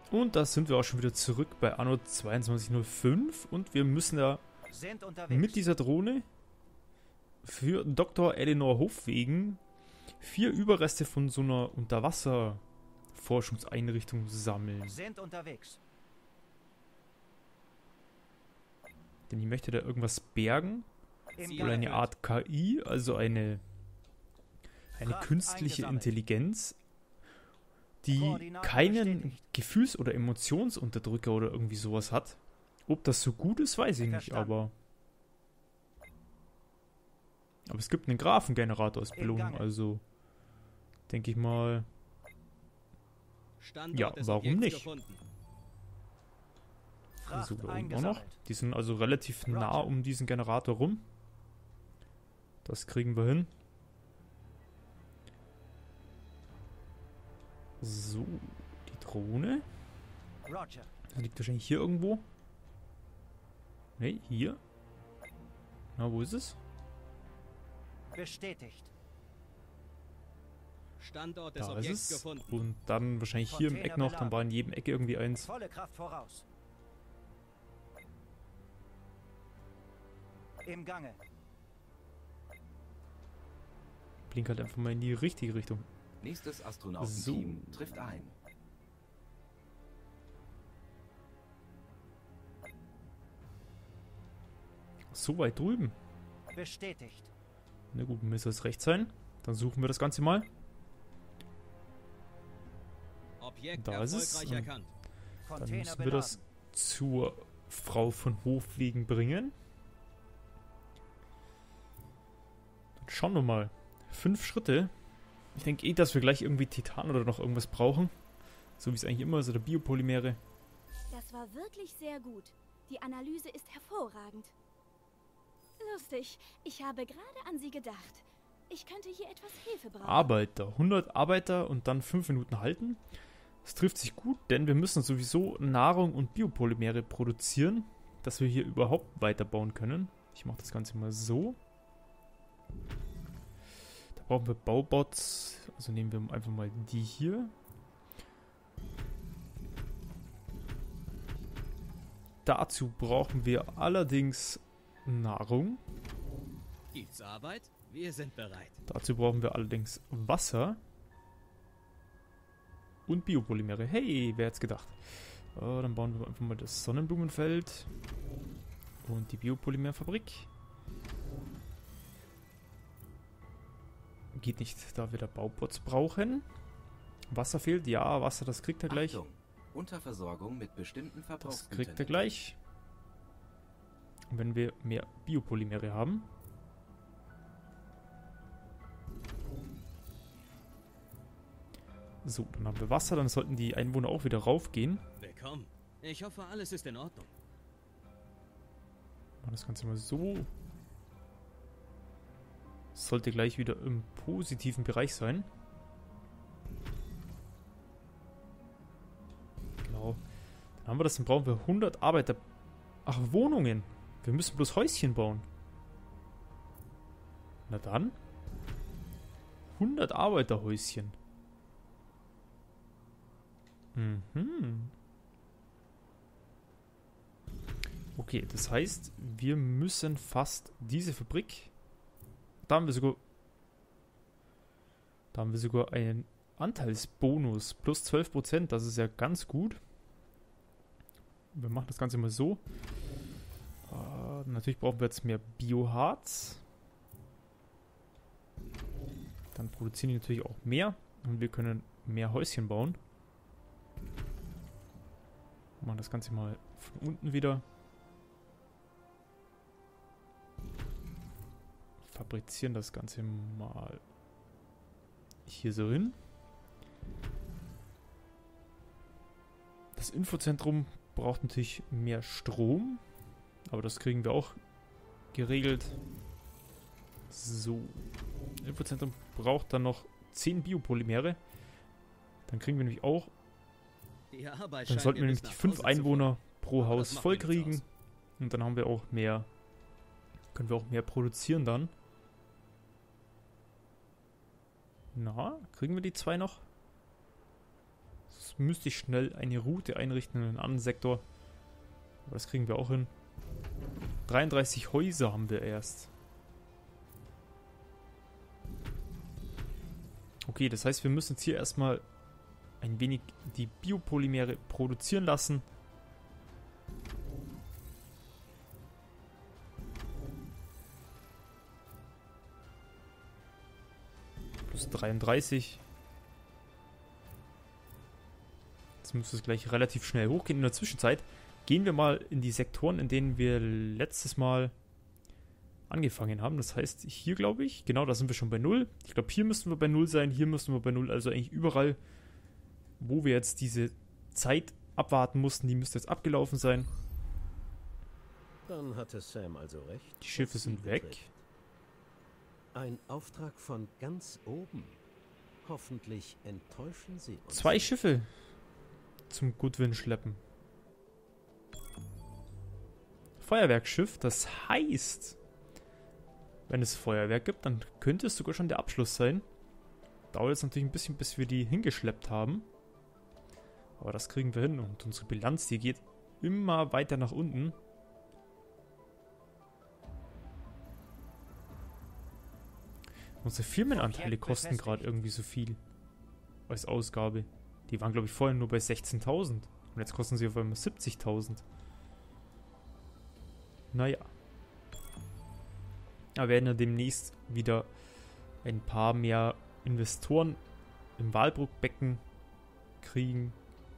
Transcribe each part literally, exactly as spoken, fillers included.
Und da sind wir auch schon wieder zurück bei Anno zweiundzwanzig null fünf und wir müssen ja mit dieser Drohne für Doktor Eleanor Hofwegen vier Überreste von so einer Unterwasserforschungseinrichtung sammeln. Sind unterwegs. Denn ich möchte da irgendwas bergen. Im Oder eine Gange. Art K I, also eine, eine Kraft künstliche eingesammelt. Intelligenz, die Koordinaten keinen bestätigt. Gefühls- oder Emotionsunterdrücker oder irgendwie sowas hat. Ob das so gut ist, weiß ich nicht, Verstanden. aber... Aber es gibt einen Graphengenerator als Im Belohnung, Gange. also denke ich mal, Standort ja, des warum Objekts nicht? gefunden. Fracht So, da unten auch noch. eingesammelt. Die sind also relativ nah Roger. um diesen Generator rum. Das kriegen wir hin. So, die Drohne. Roger. Das liegt wahrscheinlich hier irgendwo. Ne, hier. Na, wo ist es? Bestätigt. Standort des Da ist Objekts es. gefunden. Und dann wahrscheinlich hier im Eck noch. Dann war in jedem Ecke irgendwie eins. Volle Kraft voraus. Im Gange. Blink halt einfach mal in die richtige Richtung. Nächstes Astronautenteam trifft ein. So weit drüben. Bestätigt. Na gut, müsste es rechts sein. Dann suchen wir das Ganze mal. Objekt Da ist es. erfolgreich erkannt. Dann Container müssen wir beladen. das zur Frau von Hofwegen bringen. Dann schauen wir mal. Fünf Schritte. Ich denke eh, dass wir gleich irgendwie Titan oder noch irgendwas brauchen. So wie es eigentlich immer ist, oder Biopolymere. Das war wirklich sehr gut. Die Analyse ist hervorragend. Lustig, ich habe gerade an Sie gedacht. Ich könnte hier etwas Hilfe brauchen. Arbeiter. hundert Arbeiter und dann fünf Minuten halten. Das trifft sich gut, denn wir müssen sowieso Nahrung und Biopolymere produzieren, dass wir hier überhaupt weiterbauen können. Ich mache das Ganze mal so. Da brauchen wir Baubots. Also nehmen wir einfach mal die hier. Dazu brauchen wir allerdings Nahrung. Gibt's Arbeit? Wir sind bereit. Dazu brauchen wir allerdings Wasser. Und Biopolymere. Hey, wer hätte gedacht? Äh, dann bauen wir einfach mal das Sonnenblumenfeld. Und die Biopolymerfabrik. Geht nicht, da wir da Baubots brauchen. Wasser fehlt. Ja, Wasser, das kriegt er gleich. Achtung, Unterversorgung mit bestimmten Das Verbrauchsgütern. kriegt er gleich. Wenn wir mehr Biopolymere haben. So, dann haben wir Wasser. Dann sollten die Einwohner auch wieder raufgehen. Willkommen. Ich hoffe, alles ist in Ordnung. Machen das Ganze mal so. Sollte gleich wieder im positiven Bereich sein. Genau. Dann haben wir das. Dann brauchen wir hundert Arbeiter. Ach, Wohnungen. Wir müssen bloß Häuschen bauen. Na dann. hundert Arbeiterhäuschen. Mhm. Okay, das heißt, wir müssen fast diese Fabrik... Da haben wir sogar... Da haben wir sogar einen Anteilsbonus. Plus zwölf Prozent, das ist ja ganz gut. Wir machen das Ganze mal so. Äh, natürlich brauchen wir jetzt mehr Bioharz. Dann produzieren die natürlich auch mehr. Und wir können mehr Häuschen bauen. Wir machen das Ganze mal von unten wieder. Fabrizieren das Ganze mal hier so hin. Das Infozentrum braucht natürlich mehr Strom. Aber das kriegen wir auch geregelt. So. Das Infozentrum braucht dann noch zehn Biopolymere. Dann kriegen wir nämlich auch... Die Arbeit Dann scheint sollten wir mir nämlich bis die nach fünf Hause zu Einwohner pro Aber Haus das macht voll mir nichts kriegen. aus. Und dann haben wir auch mehr... Können wir auch mehr produzieren dann. Na, kriegen wir die zwei noch? Jetzt müsste ich schnell eine Route einrichten in einen anderen Sektor. Aber das kriegen wir auch hin. dreiunddreißig Häuser haben wir erst. Okay, das heißt, wir müssen jetzt hier erstmal ein wenig die Biopolymere produzieren lassen. Plus dreiunddreißig. Jetzt müsste es gleich relativ schnell hochgehen. In der Zwischenzeit gehen wir mal in die Sektoren, in denen wir letztes Mal angefangen haben. Das heißt, hier glaube ich, genau, da sind wir schon bei null. Ich glaube, hier müssten wir bei null sein, hier müssen wir bei null. Also eigentlich überall, wo wir jetzt diese Zeit abwarten mussten, die müsste jetzt abgelaufen sein. Dann hatte Sam also recht. Die Schiffe sind weg. Ein Auftrag von ganz oben. Hoffentlich enttäuschen sie uns. Zwei Schiffe zum Goodwin schleppen. Feuerwerksschiff, das heißt, wenn es Feuerwerk gibt, dann könnte es sogar schon der Abschluss sein. Dauert jetzt natürlich ein bisschen, bis wir die hingeschleppt haben. Aber das kriegen wir hin. Und unsere Bilanz, die geht immer weiter nach unten. Unsere Firmenanteile kosten gerade irgendwie so viel als Ausgabe. Die waren, glaube ich, vorher nur bei sechzehntausend. Und jetzt kosten sie auf einmal siebzigtausend. Naja. Wir werden ja demnächst wieder ein paar mehr Investoren im Walbrookbecken kriegen.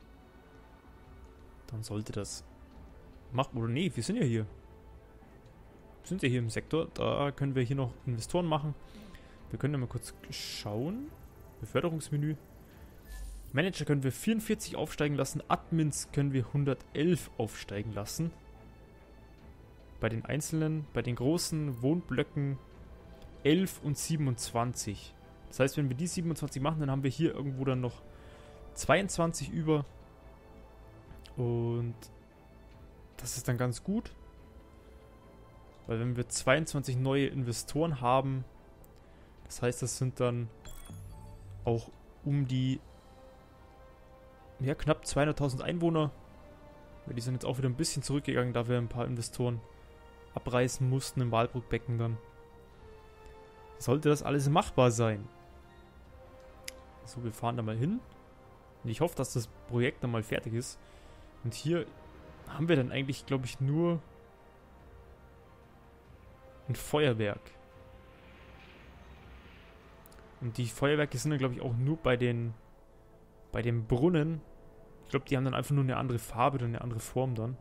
Dann sollte das machen. Oder nee, wir sind ja hier. Wir sind ja hier im Sektor. Da können wir hier noch Investoren machen. Wir können ja mal kurz schauen. Beförderungsmenü. Manager können wir vierundvierzig aufsteigen lassen. Admins können wir hundertelf aufsteigen lassen. Bei den einzelnen, bei den großen Wohnblöcken elf und siebenundzwanzig. Das heißt, wenn wir die siebenundzwanzig machen, dann haben wir hier irgendwo dann noch zweiundzwanzig über. Und das ist dann ganz gut. Weil wenn wir zweiundzwanzig neue Investoren haben, das heißt, das sind dann auch um die ja, knapp zweihunderttausend Einwohner. Die sind jetzt auch wieder ein bisschen zurückgegangen, da wir ein paar Investoren abreißen mussten im Walbrookbecken dann. Sollte das alles machbar sein. So, wir fahren da mal hin. Und ich hoffe, dass das Projekt dann mal fertig ist. Und hier haben wir dann eigentlich, glaube ich, nur ein Feuerwerk. Und die Feuerwerke sind dann, glaube ich, auch nur bei den bei den Brunnen. Ich glaube, die haben dann einfach nur eine andere Farbe oder eine andere Form dann.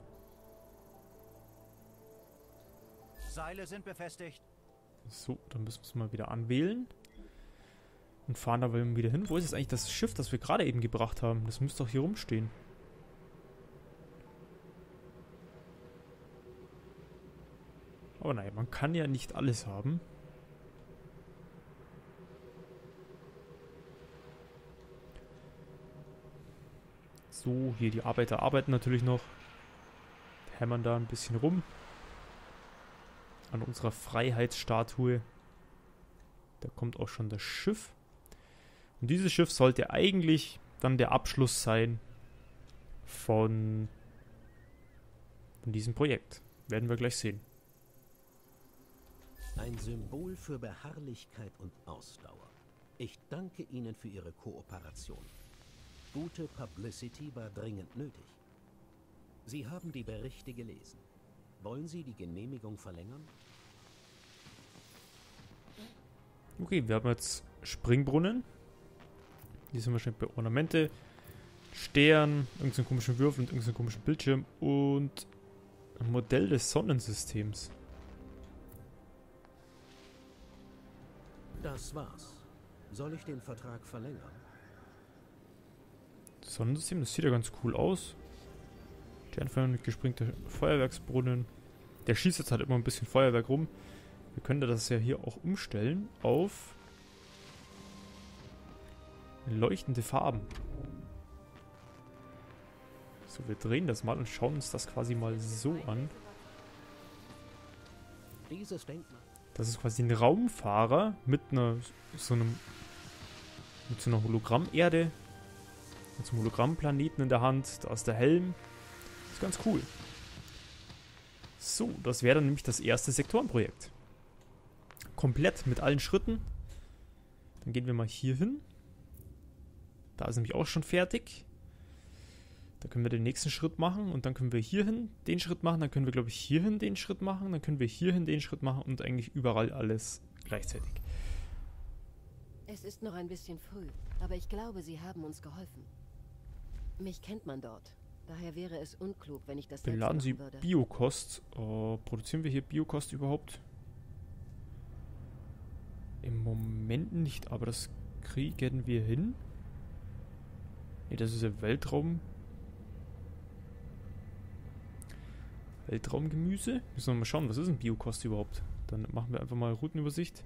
Seile sind befestigt. So, dann müssen wir es mal wieder anwählen. Und fahren da wieder hin. Wo ist jetzt eigentlich das Schiff, das wir gerade eben gebracht haben? Das müsste doch hier rumstehen. Aber naja, man kann ja nicht alles haben. So, hier die Arbeiter arbeiten natürlich noch. Hämmern da ein bisschen rum. An unserer Freiheitsstatue. Da kommt auch schon das Schiff. Und dieses Schiff sollte eigentlich dann der Abschluss sein von, von diesem Projekt. Werden wir gleich sehen. Ein Symbol für Beharrlichkeit und Ausdauer. Ich danke Ihnen für Ihre Kooperation. Gute Publicity war dringend nötig. Sie haben die Berichte gelesen. Wollen Sie die Genehmigung verlängern? Okay, wir haben jetzt Springbrunnen. Die sind wahrscheinlich bei Ornamente, Stern, irgendeinen komischen Würfel und irgendeinen komischen Bildschirm und ein Modell des Sonnensystems. Das war's. Soll ich den Vertrag verlängern? Das Sonnensystem, das sieht ja ganz cool aus. Sternfeuer mit gesprengter Feuerwerksbrunnen. Der schießt jetzt halt immer ein bisschen Feuerwerk rum. Wir können das ja hier auch umstellen auf leuchtende Farben. So, wir drehen das mal und schauen uns das quasi mal so an. Dieses Denkmal. Das ist quasi ein Raumfahrer mit einer so einem mit so einer Hologrammerde. Zum Hologrammplaneten in der Hand. Da ist der Helm. Das ist ganz cool. So, das wäre dann nämlich das erste Sektorenprojekt. Komplett mit allen Schritten. Dann gehen wir mal hier hin. Da ist nämlich auch schon fertig. Da können wir den nächsten Schritt machen und dann können wir hierhin den Schritt machen. Dann können wir, glaube ich, hierhin den Schritt machen. Dann können wir hierhin den Schritt machen und eigentlich überall alles gleichzeitig. Es ist noch ein bisschen früh, aber ich glaube, Sie haben uns geholfen. Mich kennt man dort. Daher wäre es unklug, wenn ich das selbst Beladen Sie machen würde. Biokost. Uh, produzieren wir hier Biokost überhaupt? Im Moment nicht, aber das kriegen wir hin. Ne, das ist ja Weltraum. Weltraumgemüse. Müssen wir mal schauen, was ist ein Biokost überhaupt? Dann machen wir einfach mal Routenübersicht.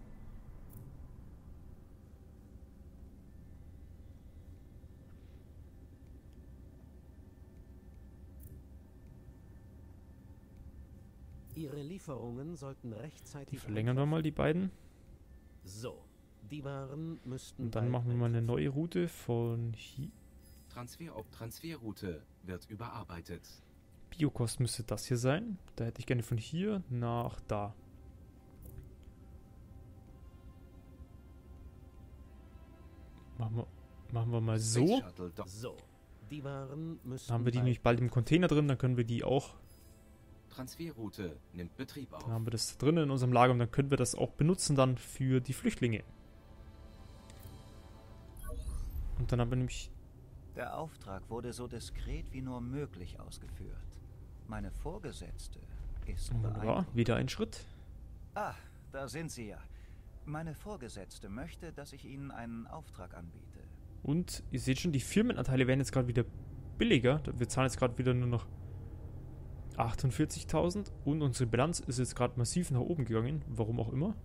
Ihre Lieferungen sollten rechtzeitig... Die verlängern wir mal, die beiden. So, die Waren müssten... Und dann machen wir mal eine neue Route von hier. Transfer ob Transferroute wird überarbeitet. Biokost müsste das hier sein. Da hätte ich gerne von hier nach da. Machen wir, machen wir mal so. So, die Waren müssen... Dann haben wir die nämlich bald im Container drin, dann können wir die auch... Transferroute nimmt Betrieb auf. Dann haben wir das drin in unserem Lager und dann können wir das auch benutzen dann für die Flüchtlinge. Und dann haben wir nämlich... Der Auftrag wurde so diskret wie nur möglich ausgeführt. Meine Vorgesetzte ist Wunderbar, beeindruckt. wieder ein Schritt. Ah, da sind Sie ja. Meine Vorgesetzte möchte, dass ich Ihnen einen Auftrag anbiete. Und ihr seht schon, die Firmenanteile werden jetzt gerade wieder billiger. Wir zahlen jetzt gerade wieder nur noch achtundvierzigtausend und unsere Bilanz ist jetzt gerade massiv nach oben gegangen. Warum auch immer.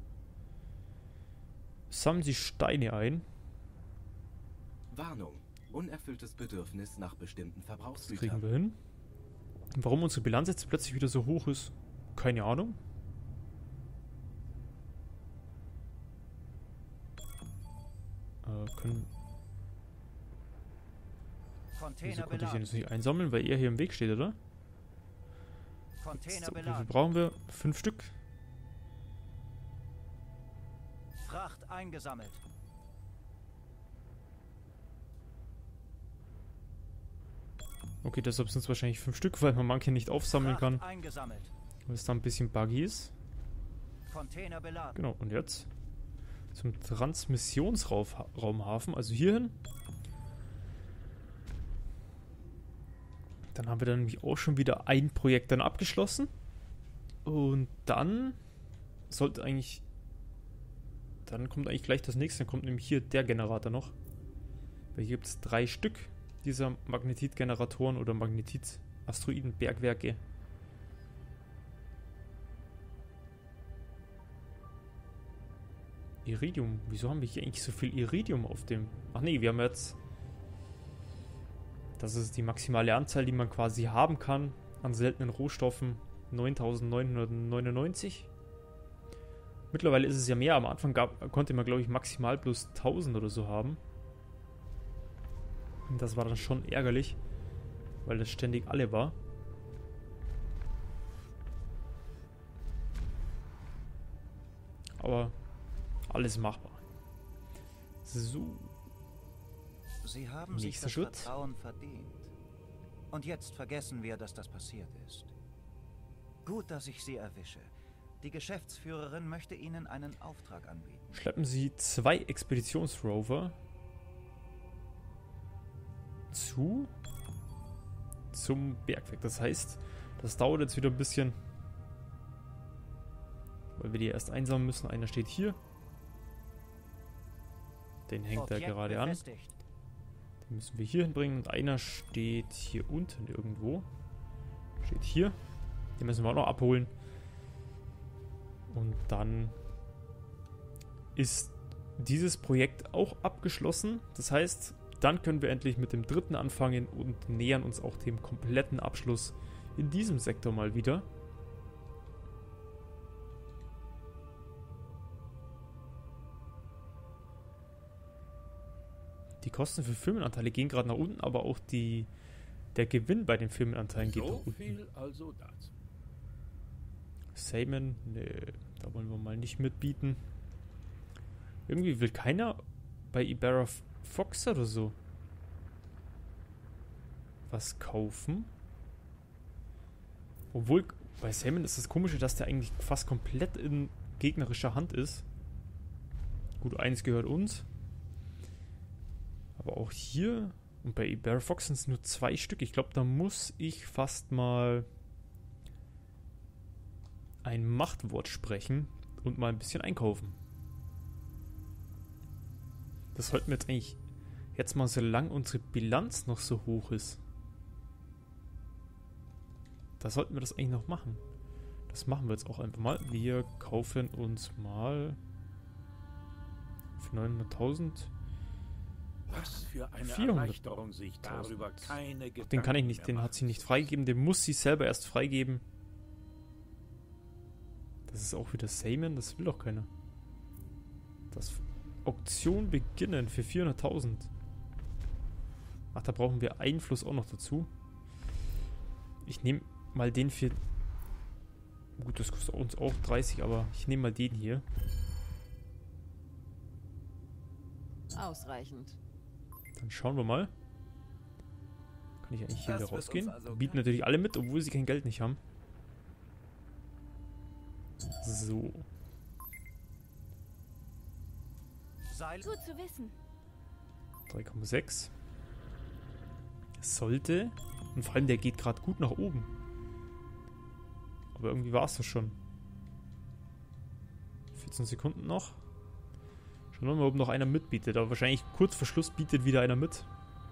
Sammeln Sie Steine ein. Warnung. Unerfülltes Bedürfnis nach bestimmten Das Verbrauchsgütern. kriegen wir hin. Und warum unsere Bilanz jetzt plötzlich wieder so hoch ist, keine Ahnung. Äh, können... Container Wieso konnte ich den beladen. jetzt nicht einsammeln, weil er hier im Weg steht, oder? Container So, wie viel beladen. brauchen wir? Fünf Stück. Fracht eingesammelt. Okay, deshalb sind es wahrscheinlich fünf Stück, weil man manche nicht aufsammeln Fracht kann, eingesammelt. weil es da ein bisschen buggy ist. Container beladen. Genau, und jetzt zum Transmissionsraumhafen, also hierhin. Dann haben wir dann nämlich auch schon wieder ein Projekt dann abgeschlossen. Und dann sollte eigentlich... Dann kommt eigentlich gleich das nächste. Dann kommt nämlich hier der Generator noch. Weil hier gibt es drei Stück dieser Magnetitgeneratoren oder Magnetit-Asteroiden-Bergwerke. Iridium. Wieso haben wir hier eigentlich so viel Iridium auf dem... Ach nee, wir haben jetzt... Das ist die maximale Anzahl, die man quasi haben kann an seltenen Rohstoffen. neuntausendneunhundertneunundneunzig. Mittlerweile ist es ja mehr. Am Anfang gab, konnte man, glaube ich, maximal plus tausend oder so haben. Und das war dann schon ärgerlich, weil das ständig alle war. Aber alles machbar. So. Sie haben sich Nächster das Schritt. Vertrauen verdient. Und jetzt vergessen wir, dass das passiert ist. Gut, dass ich Sie erwische. Die Geschäftsführerin möchte Ihnen einen Auftrag anbieten. Schleppen Sie zwei Expeditionsrover zu zum Bergwerk. Das heißt, das dauert jetzt wieder ein bisschen, weil wir die erst einsammeln müssen. Einer steht hier. Den hängt er Objekt gerade an. befestigt. Den müssen wir hier hinbringen. Und einer steht hier unten irgendwo. Steht hier. Den müssen wir auch noch abholen. Und dann ist dieses Projekt auch abgeschlossen. Das heißt, dann können wir endlich mit dem dritten anfangen und nähern uns auch dem kompletten Abschluss in diesem Sektor mal wieder. Die Kosten für Firmenanteile gehen gerade nach unten, aber auch die, der Gewinn bei den Firmenanteilen geht So nach unten. viel also dazu. Saman, nee, da wollen wir mal nicht mitbieten. Irgendwie will keiner bei Ibarra Fox oder so was kaufen. Obwohl, bei Saman ist das Komische, dass der eigentlich fast komplett in gegnerischer Hand ist. Gut, eins gehört uns. Aber auch hier und bei Ibarra Fox sind es nur zwei Stück. Ich glaube, da muss ich fast mal ein Machtwort sprechen und mal ein bisschen einkaufen. Das sollten wir jetzt eigentlich jetzt mal, solange unsere Bilanz noch so hoch ist. Da sollten wir das eigentlich noch machen. Das machen wir jetzt auch einfach mal. Wir kaufen uns mal für neunhunderttausend. Was für eine vierhundert. Erleichterung, sich darüber keine Gedanken Den kann ich nicht, mehr den machen hat sie nicht zu freigegeben, den muss sie selber erst freigeben. Das ist auch wieder Saman, das will doch keiner. Das Auktion beginnen für vierhunderttausend. Ach, da brauchen wir Einfluss auch noch dazu. Ich nehme mal den für... Gut, das kostet uns auch dreißig, aber ich nehme mal den hier. Ausreichend. Dann schauen wir mal. Kann ich eigentlich hier Das wieder wird rausgehen? uns also Bieten kein- natürlich alle mit, obwohl sie kein Geld nicht haben. So. Seil. Gut zu wissen. drei Komma sechs. Sollte. Und vor allem, der geht gerade gut nach oben. Aber irgendwie war es das schon. vierzehn Sekunden noch. Schauen wir mal, ob noch einer mitbietet. Aber wahrscheinlich kurz vor Schluss bietet wieder einer mit.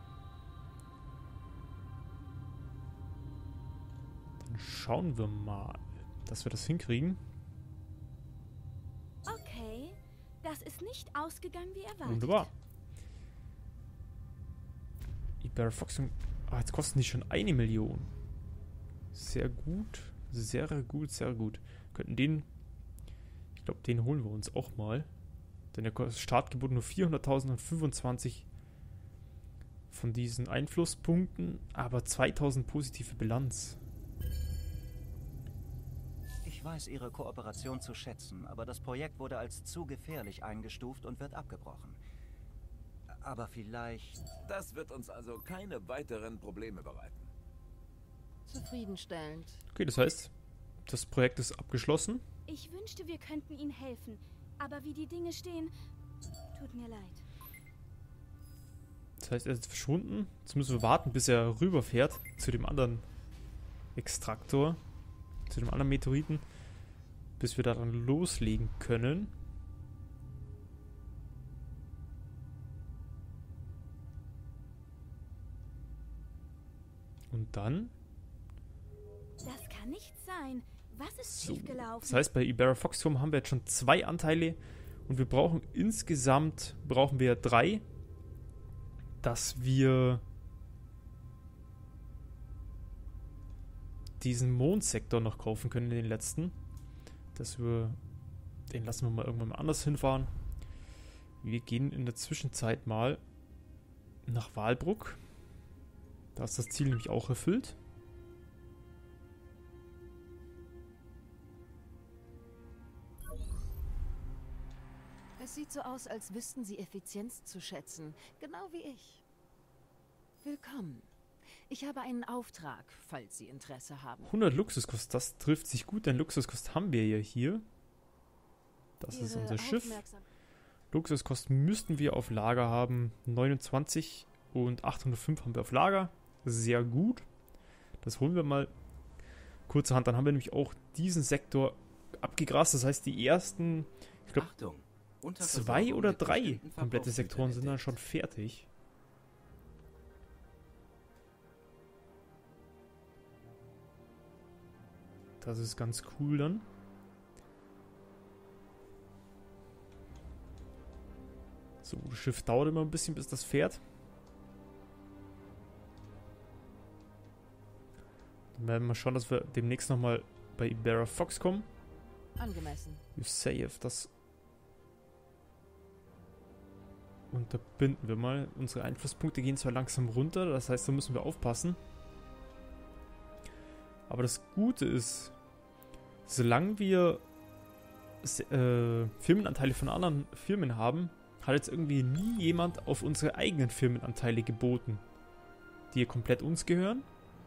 Dann schauen wir mal, dass wir das hinkriegen. Okay, das ist nicht ausgegangen wie erwartet. Wunderbar. Ibarra Fox. Ah, jetzt kosten die schon eine Million. Sehr gut. Sehr gut, sehr gut. Könnten den... Ich glaube, den holen wir uns auch mal. Denn der kostet Startgebot nur vierhunderttausend und fünfundzwanzig von diesen Einflusspunkten, aber zweitausend positive Bilanz. Ich weiß Ihre Kooperation zu schätzen, aber das Projekt wurde als zu gefährlich eingestuft und wird abgebrochen. Aber vielleicht... Das wird uns also keine weiteren Probleme bereiten. Zufriedenstellend. Okay, das heißt, das Projekt ist abgeschlossen. Ich wünschte, wir könnten Ihnen helfen. Aber wie die Dinge stehen, tut mir leid. Das heißt, er ist verschwunden. Jetzt müssen wir warten, bis er rüberfährt zu dem anderen Extraktor, zu dem anderen Meteoriten, bis wir daran loslegen können. Und dann... Das kann nicht sein. Was ist So. schiefgelaufen? Das heißt, bei Ibarra Foxhome haben wir jetzt schon zwei Anteile und wir brauchen insgesamt, brauchen wir drei, dass wir diesen Mondsektor noch kaufen können, den letzten. Dass wir, den lassen wir mal irgendwann mal anders hinfahren. Wir gehen in der Zwischenzeit mal nach Walbruck. Da ist das Ziel nämlich auch erfüllt. Es sieht so aus, als wüssten Sie Effizienz zu schätzen. Genau wie ich. Willkommen. Ich habe einen Auftrag, falls Sie Interesse haben. hundert Luxuskost, das trifft sich gut, denn Luxuskost haben wir ja hier. Das ist Ihre unser Schiff. Aufmerksam- Luxuskost müssten wir auf Lager haben. neunundzwanzig und achthundertfünf haben wir auf Lager. Sehr gut. Das holen wir mal kurzerhand. Dann haben wir nämlich auch diesen Sektor abgegrast. Das heißt, die ersten, ich glaube, Achtung! zwei Unterversorgung oder mit drei bestimmten komplette Sektoren sind dann Verbrauchsgütern schon fertig. Das ist ganz cool dann. So, das Schiff dauert immer ein bisschen, bis das fährt. Dann werden wir schauen, dass wir demnächst nochmal bei Ibarra Fox kommen. Angemessen. You save das. unterbinden wir mal. Unsere Einflusspunkte gehen zwar langsam runter, das heißt, da müssen wir aufpassen. Aber das Gute ist, solange wir äh, Firmenanteile von anderen Firmen haben, hat jetzt irgendwie nie jemand auf unsere eigenen Firmenanteile geboten, die hier komplett uns gehören.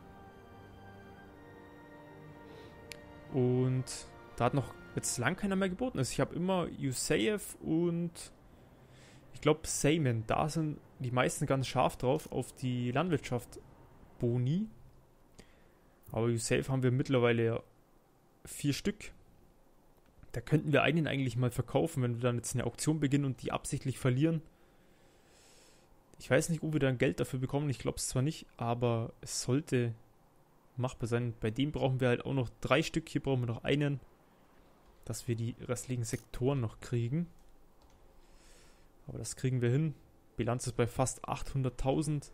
Und da hat noch jetzt lang keiner mehr geboten. Also ich habe immer Usayev und ich glaube Seymen, da sind die meisten ganz scharf drauf auf die Landwirtschaft Boni. Aber Usayev haben wir mittlerweile ja vier Stück. Da könnten wir einen eigentlich mal verkaufen, wenn wir dann jetzt eine Auktion beginnen und die absichtlich verlieren. Ich weiß nicht, ob wir dann Geld dafür bekommen. Ich glaube es zwar nicht, aber es sollte machbar sein. Bei dem brauchen wir halt auch noch drei Stück. Hier brauchen wir noch einen, dass wir die restlichen Sektoren noch kriegen. Aber das kriegen wir hin. Bilanz ist bei fast achthunderttausend.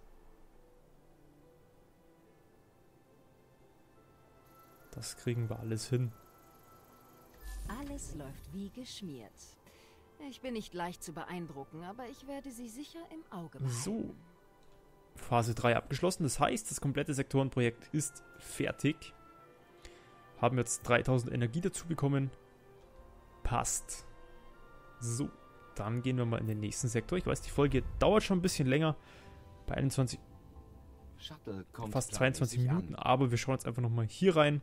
Das kriegen wir alles hin. Alles läuft wie geschmiert. Ich bin nicht leicht zu beeindrucken, aber ich werde sie sicher im Auge behalten. So. Phase drei abgeschlossen. Das heißt, das komplette Sektorenprojekt ist fertig. Haben jetzt dreitausend Energie dazu bekommen. Passt. So. Dann gehen wir mal in den nächsten Sektor. Ich weiß, die Folge dauert schon ein bisschen länger. Bei einundzwanzig, Shuttle kommt fast zweiundzwanzig planmäßig Minuten. an. Aber wir schauen jetzt einfach nochmal hier rein.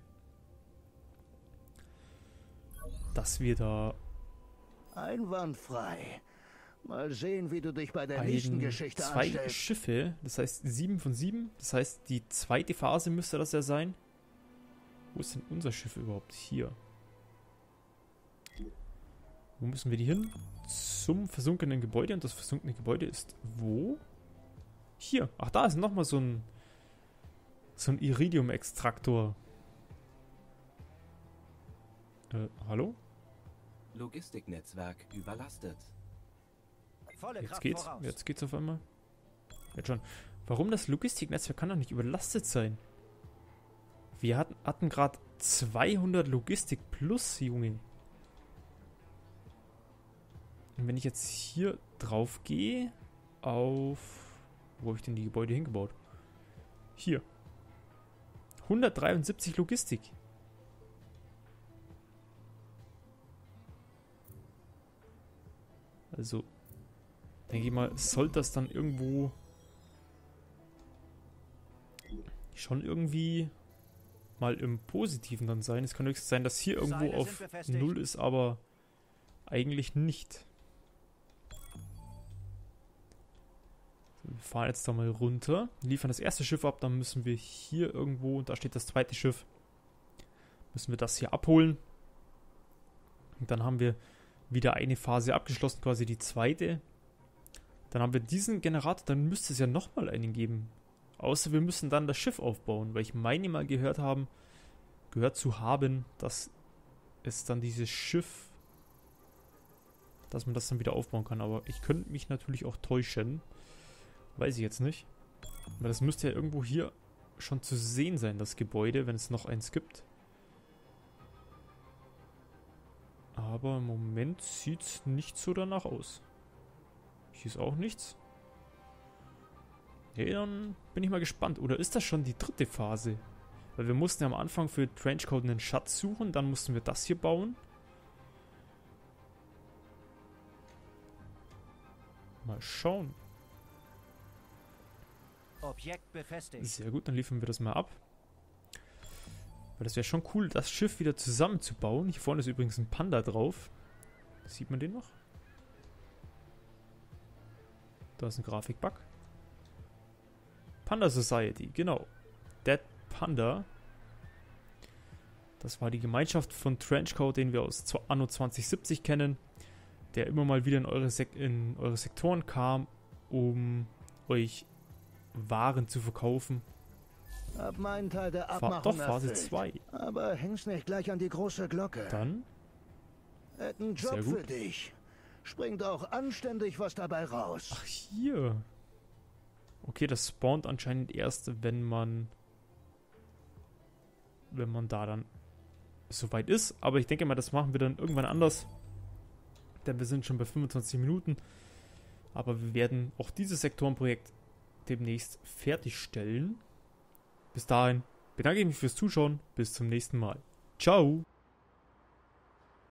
Dass wir da Einwandfrei. Mal sehen, wie du dich bei der ein, nächsten Geschichte zwei anstellst. Schiffe, das heißt sieben von sieben. Das heißt, die zweite Phase müsste das ja sein. Wo ist denn unser Schiff überhaupt? Hier. Wo müssen wir die hin? Zum versunkenen Gebäude. Und das versunkene Gebäude ist wo? Hier. Ach, da ist nochmal so ein so ein Iridium-Extraktor. Äh, hallo? Logistiknetzwerk überlastet. Volle Jetzt Kraft geht's. voraus. Jetzt geht's auf einmal. Jetzt schon. Warum das Logistiknetzwerk kann doch nicht überlastet sein? Wir hatten, hatten gerade zweihundert Logistik plus, Junge. Und wenn ich jetzt hier drauf gehe, auf... Wo habe ich denn die Gebäude hingebaut? Hier. hundertdreiundsiebzig Logistik. Also, denke ich mal, sollte das dann irgendwo schon irgendwie mal im Positiven dann sein. Es kann höchstens sein, dass hier irgendwo Seile auf sind befestigt. null ist, aber eigentlich nicht. So, wir fahren jetzt da mal runter, liefern das erste Schiff ab, dann müssen wir hier irgendwo, und da steht das zweite Schiff, müssen wir das hier abholen. Und dann haben wir wieder eine Phase abgeschlossen, quasi die zweite. Dann haben wir diesen Generator, dann müsste es ja nochmal einen geben. Außer wir müssen dann das Schiff aufbauen, weil ich meine mal gehört haben, gehört zu haben, dass es dann dieses Schiff, dass man das dann wieder aufbauen kann. Aber ich könnte mich natürlich auch täuschen. Weiß ich jetzt nicht. Aber das müsste ja irgendwo hier schon zu sehen sein, das Gebäude, wenn es noch eins gibt. Aber im Moment sieht es nicht so danach aus. Hier ist auch nichts. Ja, dann bin ich mal gespannt. Oder ist das schon die dritte Phase? Weil wir mussten ja am Anfang für Trenchcoat einen Schatz suchen. Dann mussten wir das hier bauen. Mal schauen. Objekt befestigt. Sehr gut, dann liefern wir das mal ab. Weil das wäre schon cool, das Schiff wieder zusammenzubauen. Hier vorne ist übrigens ein Panda drauf. Sieht man den noch? Da ist ein Grafikbug. Panda Society, genau. Dead Panda. Das war die Gemeinschaft von Trenchcoat, den wir aus Anno zwanzig siebzig kennen. Der immer mal wieder in eure, Sek in eure Sektoren kam, um euch Waren zu verkaufen. Hab meinen Teil der Fa Abmachung doch, Phase erfüllt. zwei. Aber häng's nicht gleich an die große Glocke. Dann, Hätt einen Sehr Job gut. für dich. Springt auch anständig was dabei raus. ach hier. Okay, das spawnt anscheinend erst, wenn man wenn man da dann soweit ist. Aber ich denke mal, das machen wir dann irgendwann anders. Denn wir sind schon bei fünfundzwanzig Minuten. Aber wir werden auch dieses Sektorenprojekt demnächst fertigstellen. Bis dahin bedanke ich mich fürs Zuschauen. Bis zum nächsten Mal. Ciao!